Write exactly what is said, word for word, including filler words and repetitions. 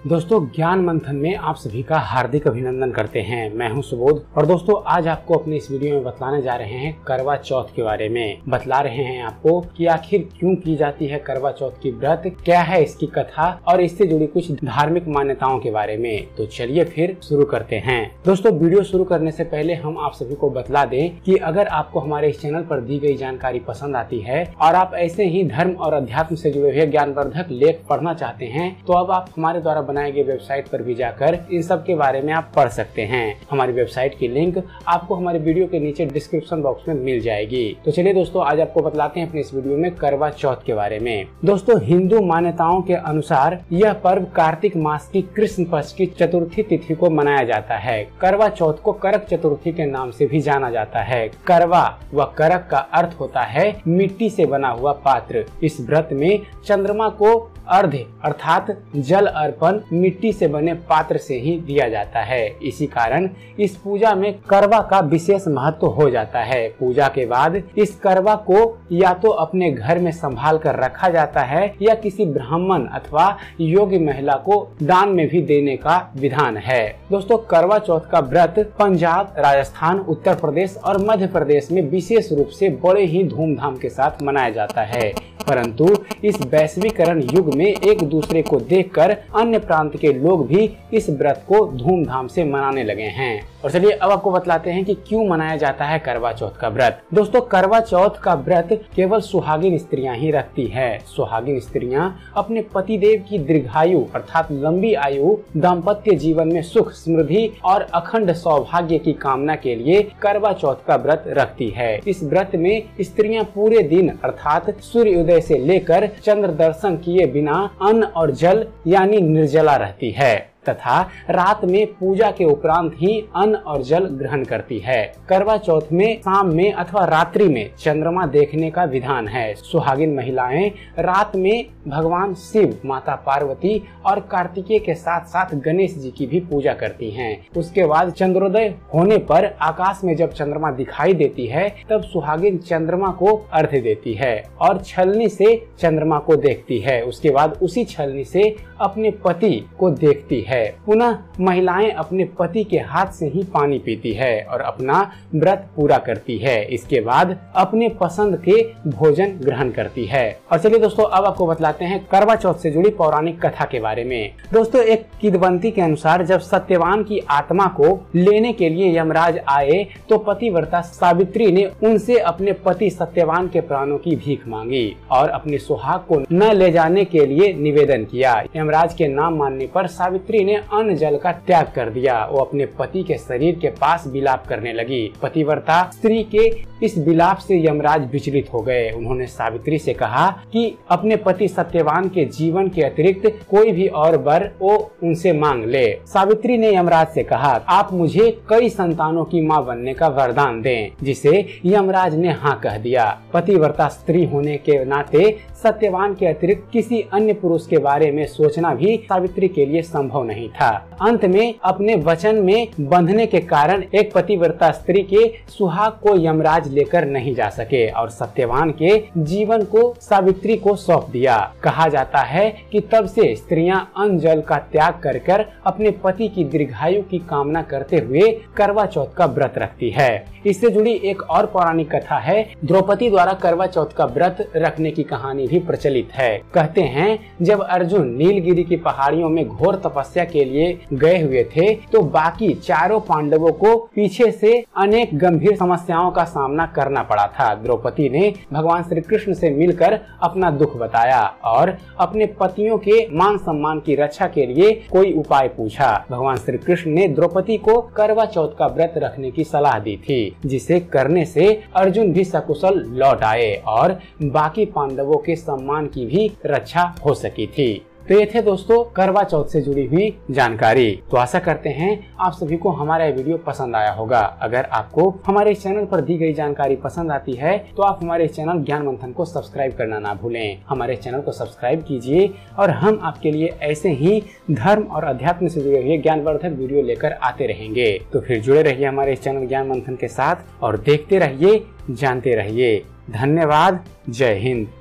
दोस्तों, ज्ञान मंथन में आप सभी का हार्दिक अभिनंदन करते हैं। मैं हूं सुबोध और दोस्तों आज आपको अपने इस वीडियो में बतलाने जा रहे हैं करवा चौथ के बारे में। बतला रहे हैं आपको कि आखिर क्यों की जाती है करवा चौथ की व्रत, क्या है इसकी कथा और इससे जुड़ी कुछ धार्मिक मान्यताओं के बारे में। तो चलिए फिर शुरू करते हैं। दोस्तों, वीडियो शुरू करने से पहले हम आप सभी को बतला दें कि अगर आपको हमारे इस चैनल पर दी गई जानकारी पसंद आती है और आप ऐसे ही धर्म और अध्यात्म से जुड़े हुए ज्ञानवर्धक लेख पढ़ना चाहते हैं तो अब आप हमारे द्वारा बनाए गए वेबसाइट पर भी जाकर इन सब के बारे में आप पढ़ सकते हैं। हमारी वेबसाइट की लिंक आपको हमारे वीडियो के नीचे डिस्क्रिप्शन बॉक्स में मिल जाएगी। तो चलिए दोस्तों, आज आपको बतलाते हैं अपने इस वीडियो में करवा चौथ के बारे में। दोस्तों, हिंदू मान्यताओं के अनुसार यह पर्व कार्तिक मास की कृष्ण पक्ष की चतुर्थी तिथि को मनाया जाता है। करवा चौथ को करक चतुर्थी के नाम से भी जाना जाता है। करवा व करक का अर्थ होता है मिट्टी से बना हुआ पात्र। इस व्रत में चंद्रमा को अर्घ्य अर्थात जल अर्पण मिट्टी से बने पात्र से ही दिया जाता है। इसी कारण इस पूजा में करवा का विशेष महत्व हो जाता है। पूजा के बाद इस करवा को या तो अपने घर में संभाल कर रखा जाता है या किसी ब्राह्मण अथवा योग्य महिला को दान में भी देने का विधान है। दोस्तों, करवा चौथ का व्रत पंजाब, राजस्थान, उत्तर प्रदेश और मध्य प्रदेश में विशेष रूप से बड़े ही धूमधाम के साथ मनाया जाता है, परंतु इस वैश्वीकरण युग में एक दूसरे को देखकर अन्य प्रांत के लोग भी इस व्रत को धूमधाम से मनाने लगे हैं। और चलिए अब आपको बतलाते हैं कि क्यों मनाया जाता है करवा चौथ का व्रत। दोस्तों, करवा चौथ का व्रत केवल सुहागिन स्त्रियां ही रखती है। सुहागिन स्त्रियां अपने पतिदेव की दीर्घायु अर्थात लंबी आयु, दाम्पत्य जीवन में सुख, समृद्धि और अखंड सौभाग्य की कामना के लिए करवा चौथ का व्रत रखती है। इस व्रत में स्त्रियां पूरे दिन अर्थात सूर्योदय से लेकर चंद्र दर्शन किए बिना अन्न और जल यानी निर्जला रहती है तथा रात में पूजा के उपरांत ही अन्न और जल ग्रहण करती है। करवा चौथ में शाम में अथवा रात्रि में चंद्रमा देखने का विधान है। सुहागिन महिलाएं रात में भगवान शिव, माता पार्वती और कार्तिकेय के साथ साथ गणेश जी की भी पूजा करती हैं। उसके बाद चंद्रोदय होने पर आकाश में जब चंद्रमा दिखाई देती है तब सुहागिन चंद्रमा को अर्घ्य देती है और छलनी से चंद्रमा को देखती है। उसके बाद उसी छलनी से अपने पति को देखती है। पुनः महिलाएं अपने पति के हाथ से ही पानी पीती है और अपना व्रत पूरा करती है। इसके बाद अपने पसंद के भोजन ग्रहण करती है। और चलिए दोस्तों, अब आपको बतलाते हैं करवा चौथ से जुड़ी पौराणिक कथा के बारे में। दोस्तों, एक किंवदंती के अनुसार जब सत्यवान की आत्मा को लेने के लिए यमराज आए तो पतिव्रता सावित्री ने उनसे अपने पति सत्यवान के प्राणों की भीख मांगी और अपने सुहाग को न ले जाने के लिए निवेदन किया। यमराज के नाम मानने पर सावित्री ने अन्न जल का त्याग कर दिया। वो अपने पति के शरीर के पास विलाप करने लगी। पतिव्रता स्त्री के इस विलाप से यमराज विचलित हो गए। उन्होंने सावित्री से कहा कि अपने पति सत्यवान के जीवन के अतिरिक्त कोई भी और वर वो उनसे मांग ले। सावित्री ने यमराज से कहा, आप मुझे कई संतानों की माँ बनने का वरदान दें, जिसे यमराज ने हाँ कह दिया। पतिव्रता स्त्री होने के नाते सत्यवान के अतिरिक्त किसी अन्य पुरुष के बारे में सोचना भी सावित्री के लिए संभव नहीं था। अंत में अपने वचन में बंधने के कारण एक पतिव्रता स्त्री के सुहाग को यमराज लेकर नहीं जा सके और सत्यवान के जीवन को सावित्री को सौंप दिया। कहा जाता है कि तब से स्त्रियां अन्न जल का त्याग कर कर अपने पति की दीर्घायु की कामना करते हुए करवा चौथ का व्रत रखती है। इससे जुड़ी एक और पौराणिक कथा है। द्रौपदी द्वारा करवा चौथ का व्रत रखने की कहानी भी प्रचलित है। कहते हैं, जब अर्जुन नीलगिरी की पहाड़ियों में घोर तपस्या के लिए गए हुए थे तो बाकी चारों पांडवों को पीछे से अनेक गंभीर समस्याओं का सामना करना पड़ा था। द्रौपदी ने भगवान श्री कृष्ण से मिलकर अपना दुख बताया और अपने पतियों के मान सम्मान की रक्षा के लिए कोई उपाय पूछा। भगवान श्री कृष्ण ने द्रौपदी को करवा चौथ का व्रत रखने की सलाह दी थी, जिसे करने से अर्जुन भी सकुशल लौट आए और बाकी पांडवों के सम्मान की भी रक्षा हो सकी थी। तो ये थे दोस्तों करवा चौथ से जुड़ी हुई जानकारी। तो आशा करते हैं आप सभी को हमारा ये वीडियो पसंद आया होगा। अगर आपको हमारे इस चैनल पर दी गई जानकारी पसंद आती है तो आप हमारे इस चैनल ज्ञान मंथन को सब्सक्राइब करना ना भूलें। हमारे चैनल को सब्सक्राइब कीजिए और हम आपके लिए ऐसे ही धर्म और अध्यात्म से जुड़े हुए ज्ञानवर्धक वीडियो लेकर आते रहेंगे। तो फिर जुड़े रहिए हमारे इस चैनल ज्ञान मंथन के साथ और देखते रहिए, जानते रहिए। धन्यवाद। जय हिंद।